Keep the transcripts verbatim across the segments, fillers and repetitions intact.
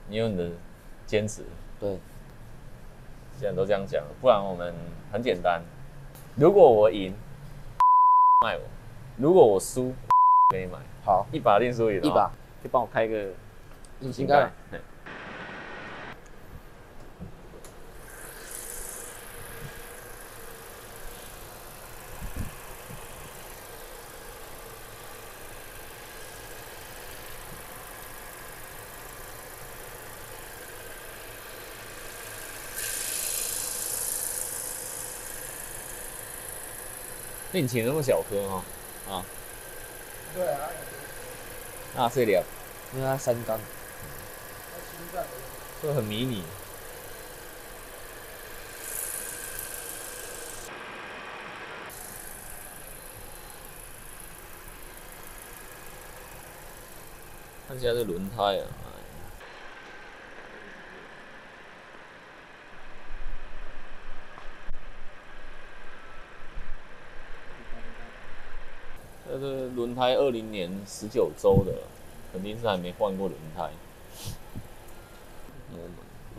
你有你的坚持。 对， 既然都这样讲，不然我们很简单。如果我赢，卖我；如果我输，给你买。 好， 一把定输赢。 一把， 可以帮我开一个引擎盖。 引擎那么小颗哦，啊， 对啊， 那碎了， 因为它三缸， 就很迷你。看一下这轮胎啊，这个轮胎二零年十九周的，肯定是还没换过轮胎。嗯，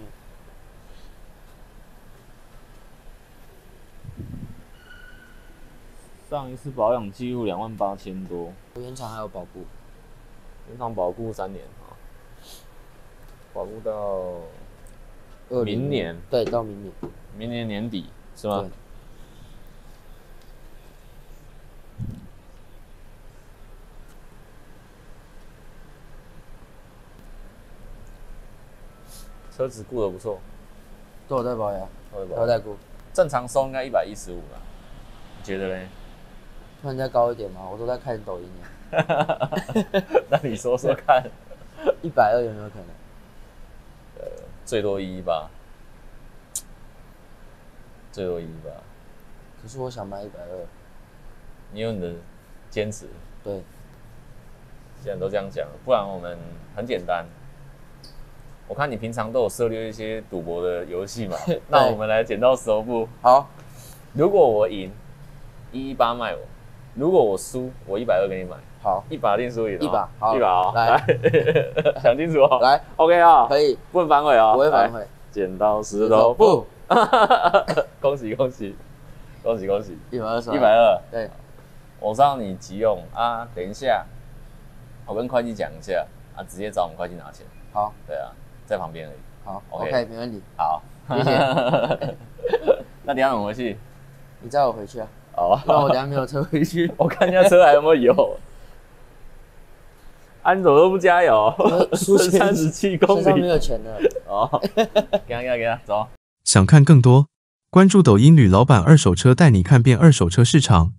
上一次保养记录两万八千多， 原厂还有保固， 原厂保固三年啊，保固到明年， 对，到明年， 明年年底是吗？ 对。 车子顾得不错， 都有在保养， 都都有在顾。 正常收应该一百一十五了，你觉得嘞？ 看再高一点嘛，我都在看抖音耶。 那你说说看， 一百二有没有可能？ 呃，最多一一八，最多一一八。 可是我想买一百二。 你有你的坚持。 对。 既然都这样讲，不然我们很简单。我看你平常都有涉猎一些赌博的游戏嘛，那我们来剪刀石头布。 好， 如果我赢，一一八卖我；如果我输，我一百二给你买。 好， 一把定输赢。 一把，好， 一把哦， 来， 想清楚哦。 来 ，OK 啊， 可以， 不能反悔哦， 不会反悔。 剪刀石头布，恭喜恭喜恭喜恭喜！ 一百二十， 一百二。 对， 我知道你急用啊，等一下，我跟会计讲一下啊，直接找我们会计拿钱。 好， 对啊，在旁边而已。 好 ，OK， OK， 没问题。 好， 谢谢。 那等一下怎么回去？ 你载我回去啊。 哦， 那我等一下没有车回去。 我看一下车还有没有油。啊，你怎么都不加油？ 输三十七公里， 身上没有钱了。 哦，给他给他给他，走。 想看更多，关注抖音吕老板二手车带你看遍二手车市场。